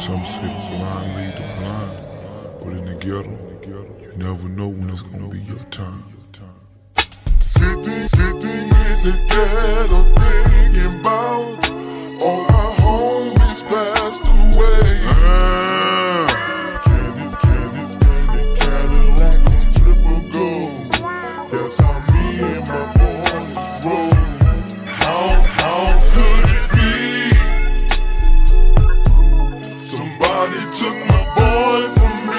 Some say the blind lead the blind, but in the ghetto, you never know when it's gonna be your time. Sitting in the ghetto thinking about all my homies passed away. Cadillacs and triple gold. That's how me and my boys roll. How could it be? Somebody took my boy from me.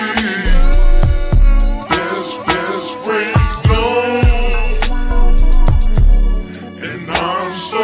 Best friends gone, and I'm so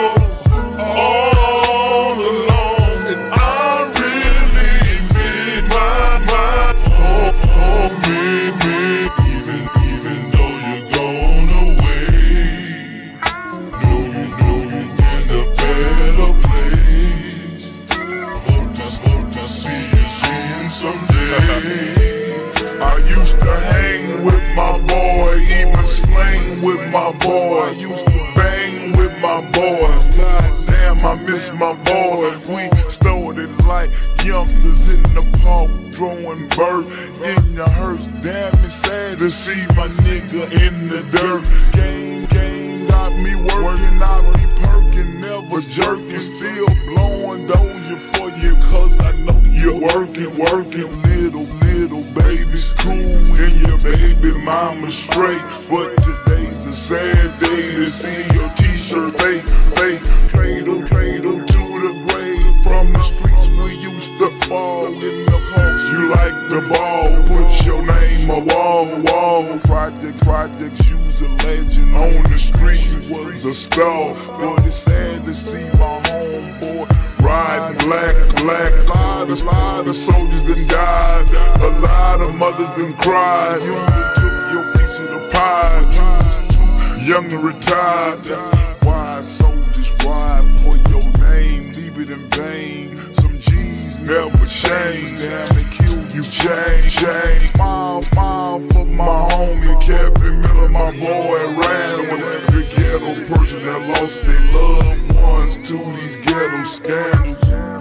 all alone. And I really miss my homie. Even though you're gone away, know you in a better place. Hope to see you soon someday. I used to hang with my boy, even slang with my boy. Used to bang with my boy. Goddamn, I miss my boy. We started like youngsters in the park, throwing bird in the hearse. Damn, it's sad to see my nigga in the dirt. Game got me working, I be perking, never jerking. Still blowing doja for you, cause I know you're working. Little baby's cool and your baby mama straight. But today's a sad day to see your t-shirt fake. Cradle to the grave. From the streets we used to fall in the parks. You like the ball, put your name a wall. Projects, you's a legend on the street. You was a star, but it's sad to see my homeboy riding black. A lot of soldiers done died, a lot of mothers done cried. You took your piece of the pie. You was too young to retire. Why soldiers ride for your name? Leave it in vain. Some G's never change. Damn, they kill you, change. Smile for my homie Kevin Miller, my boy Randall. Every ghetto person that lost their loved ones to these ghetto scandals.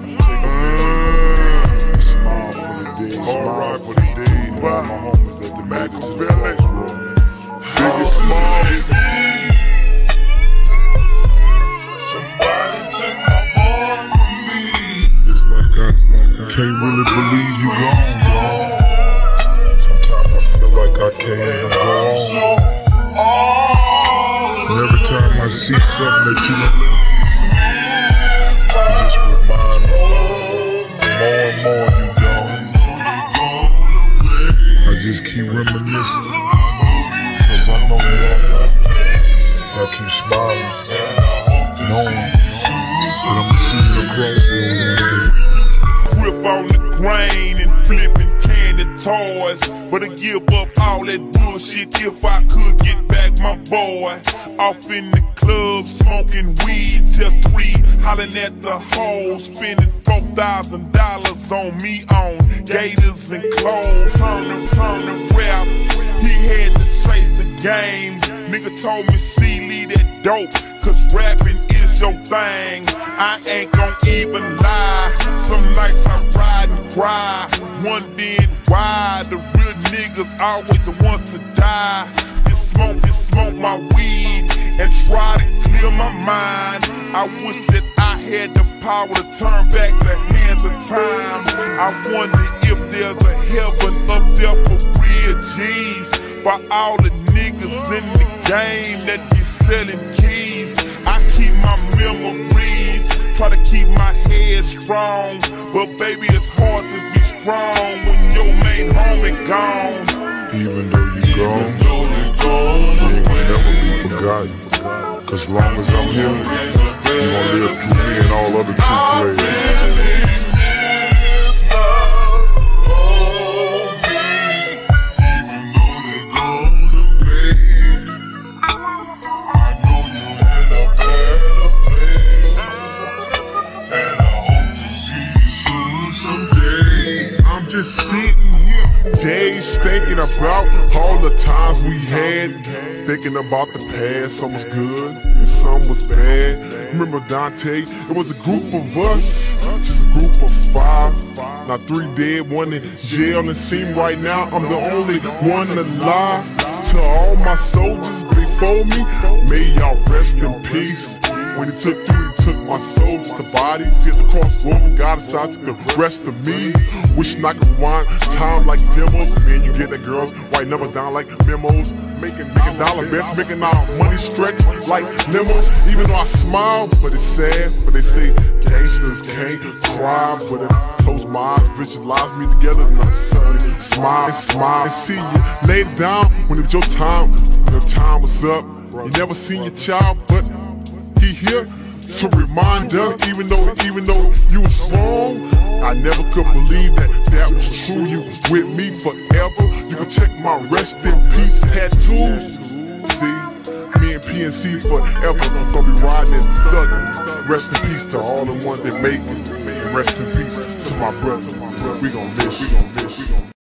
Smile for the dead, smile for the dead. All my homies at the Magic Village. Biggest smile. Somebody took my boy from me. It's like I can't really believe you gone, dog. Sometimes I feel like I can't even go on. And every time I see something that you done left, it just remind me more and more you gone. I just keep reminiscing, cause I know that I keep smiling, knowing that I'ma see you across the road. Grip on the grain and flipping candy toys, but I give up all that bullshit if I could get back my boy. Off in the club, smoking weed till 3, hollering at the hoes, spending $4,000 on me on gators and clothes. Turn to rap, he had to chase the game. Nigga told me, see, leave that dope, cause rapping is your thing. I ain't gon' even lie, some nights I ride and cry, wondering why the real niggas always the ones to die. Just smoke my weed and try to clear my mind. I wish that I had the power to turn back the hands of time. I wonder if there's a heaven up there for real G's, for all the niggas in the game that be selling keys. I keep my memories, try to keep my head strong, but baby it's hard to be strong when your main homie gone. Even though you gone, you ain't gonna never be forgotten. Cause long as I'm here, you gonna live through me and all other true players. Just sitting here days thinking about all the times we had. Thinking about the past, some was good and some was bad. Remember Dante? It was a group of us, just a group of 5. Now 3 dead, 1 in jail, and it seems right now I'm the only one alive. To all my soldiers before me, may y'all rest in peace. When he took you, he took my soul, just the bodies. Hit the crossroad and God decided to the rest of me. Wishing I could rewind time like demos. Man, you get the girls, write numbers down like memos. Making dollar bets, making our money stretch like limos. Even though I smile, but it's sad. But they say gangsters can't cry. But if I close my eyes, visualize me together, and I suddenly smile and smile and see you laid down when it was your time was up. You never seen your child, but he here to remind us, even though you was wrong, I never could believe that was true. You was with me forever. You can check my rest in peace tattoos. See, me and PNC forever gonna be riding and thugging. Rest in peace to all the ones that make it, and rest in peace to my brother. We gon' miss you.